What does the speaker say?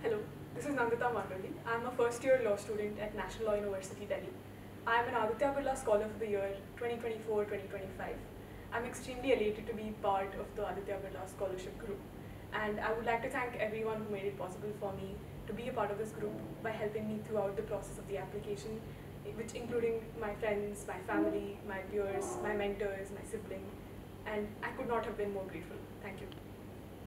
Hello, this is Nandita. I'm a first-year law student at National Law University, Delhi. I am an Aditya Birla Scholar of the Year 2024-2025. I'm extremely elated to be part of the Aditya Birla Scholarship Group, and I would like to thank everyone who made it possible for me to be a part of this group by helping me throughout the process of the application, which including my friends, my family, my peers, my mentors, my sibling, and I could not have been more grateful. Thank you.